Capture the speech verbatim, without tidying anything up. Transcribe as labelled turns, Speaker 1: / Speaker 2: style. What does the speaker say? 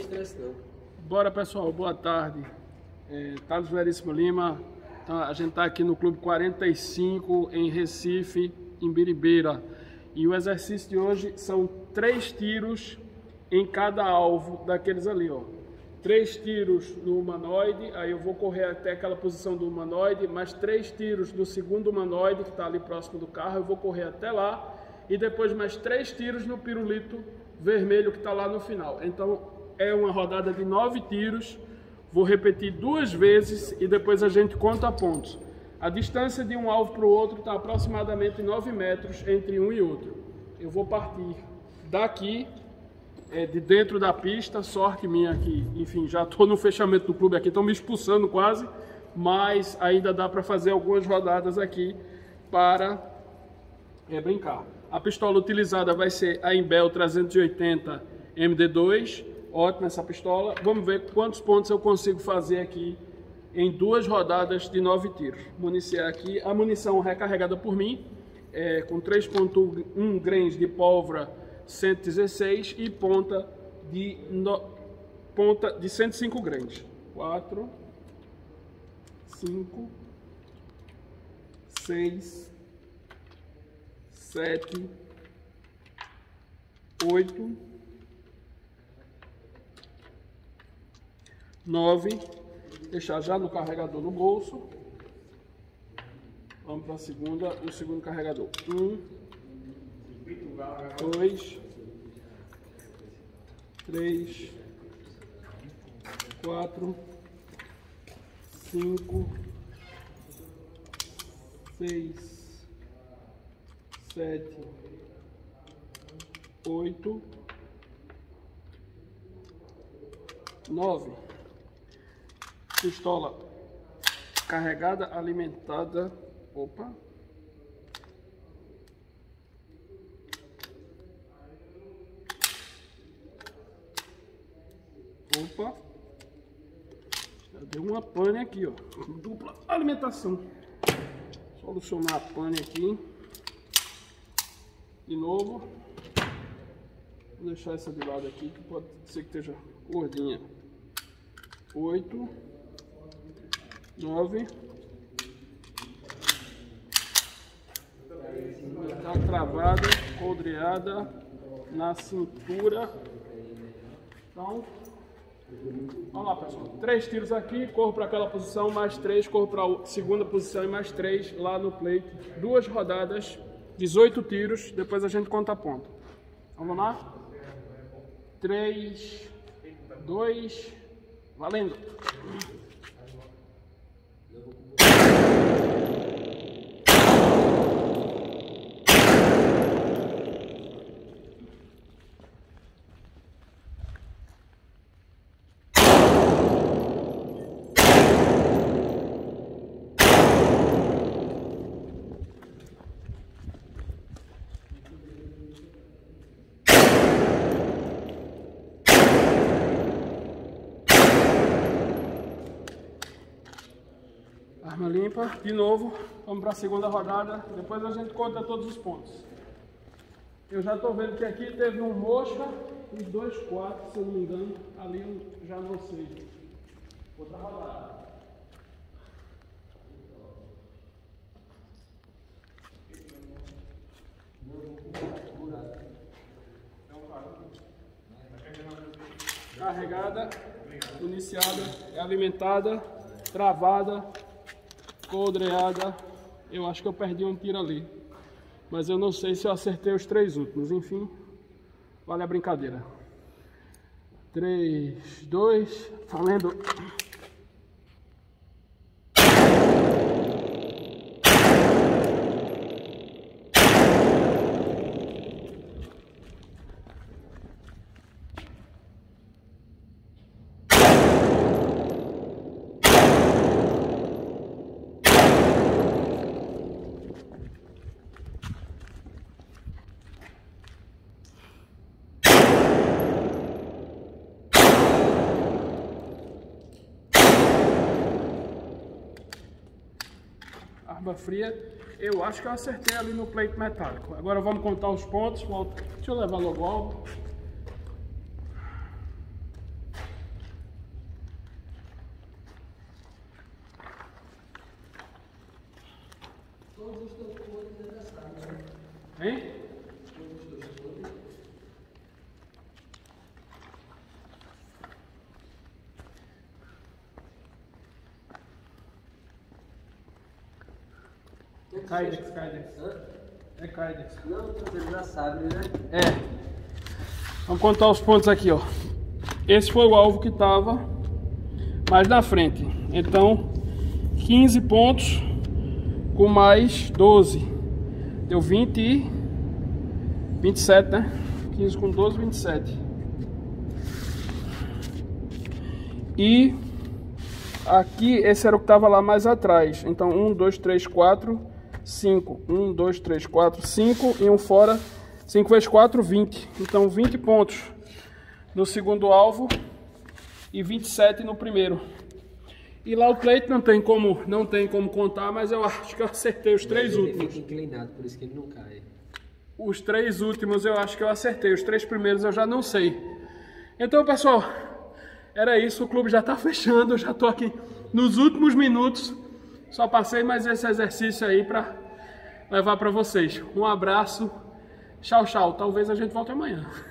Speaker 1: estresse não.
Speaker 2: Bora, pessoal, boa tarde. É, Thales Veríssimo Lima, tá, a gente está aqui no Clube quarenta e cinco em Recife, em Biribeira. E o exercício de hoje são três tiros em cada alvo daqueles ali, ó. Três tiros no humanoide, aí eu vou correr até aquela posição do humanoide, mais três tiros no segundo humanoide, que está ali próximo do carro, eu vou correr até lá, e depois mais três tiros no pirulito vermelho que está lá no final. Então é uma rodada de nove tiros, vou repetir duas vezes e depois a gente conta pontos. A distância de um alvo para o outro está aproximadamente nove metros entre um e outro. Eu vou partir daqui, é, de dentro da pista, sorte minha aqui, enfim, já estou no fechamento do clube aqui, estão me expulsando quase, mas ainda dá para fazer algumas rodadas aqui para é, brincar. A pistola utilizada vai ser a Imbel trezentos e oitenta M D dois, ótima essa pistola. Vamos ver quantos pontos eu consigo fazer aqui em duas rodadas de nove tiros. Municiar aqui, a munição recarregada por mim, é, com três ponto um grains de pólvora cento e dezesseis e ponta de, no, ponta de cento e cinco grains. quatro, cinco, seis, sete, oito, nove. Deixar já no carregador no bolso. Vamos para a segunda, o segundo carregador. Um, dois, três, quatro, cinco, seis, sete, oito, nove. Pistola carregada, alimentada. Opa. Opa. Já deu uma pane aqui, ó. Dupla alimentação. Solucionar a pane aqui. De novo. Vou deixar essa de lado aqui, que pode ser que esteja gordinha. Oito. Nove. Está travada, coldreada na cintura. Então, vamos lá, pessoal. Três tiros aqui, corro para aquela posição, mais três, corro para a segunda posição e mais três lá no plate. Duas rodadas, dezoito tiros, depois a gente conta a ponta. Vamos lá? Três, dois, valendo! Arma limpa, de novo, vamos para a segunda rodada, depois a gente conta todos os pontos. Eu já estou vendo que aqui teve um mosca e dois quatro, se eu não me engano, ali eu já não sei. Outra rodada. Carregada, iniciada, alimentada, travada, coldreada. Eu acho que eu perdi um tiro ali, mas eu não sei se eu acertei os três últimos. Enfim, vale a brincadeira. Três, dois, valendo. Arma fria, eu acho que eu acertei ali no plate metálico. Agora vamos contar os pontos. Deixa eu levar logo o alvo. Hein? É Kydex, Kydex. É Kydex.
Speaker 1: Não, você já sabe, né?
Speaker 2: É. Vamos contar os pontos aqui, ó. Esse foi o alvo que estava mais na frente. Então, quinze pontos com mais doze. Deu vinte e vinte e sete, né? quinze com doze, vinte e sete. E aqui, esse era o que estava lá mais atrás. Então, um, dois, três, quatro, cinco. um, dois, três, quatro, cinco. E um fora. cinco vezes quatro, vinte. Então, vinte pontos no segundo alvo e vinte e sete no primeiro. E lá o plate não tem como, não tem como contar, mas eu acho que eu acertei os três
Speaker 1: ele
Speaker 2: últimos.
Speaker 1: Fica inclinado, por isso que ele não cai.
Speaker 2: Os três últimos eu acho que eu acertei, os três primeiros eu já não sei. Então, pessoal, era isso, o clube já está fechando, eu já estou aqui nos últimos minutos. Só passei mais esse exercício aí para levar para vocês. Um abraço, tchau, tchau. Talvez a gente volte amanhã.